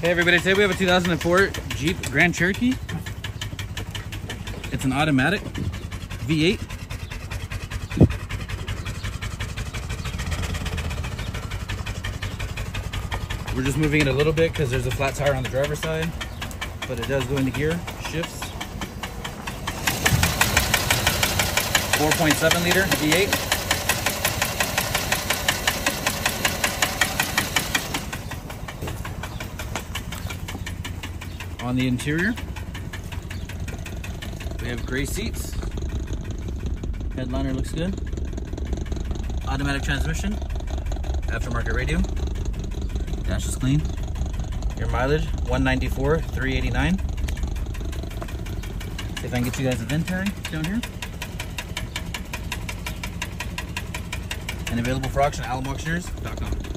Hey everybody, today we have a 2004 Jeep Grand Cherokee. It's an automatic V8. We're just moving it a little bit because there's a flat tire on the driver's side, but it does go into gear, shifts. 4.7 liter V8. On the interior, we have gray seats. Headliner looks good. Automatic transmission. Aftermarket radio. Dash is clean. Your mileage, 194, 389. See if I can get you guys a VIN tag down here. And available for auction at alamauctioneers.com.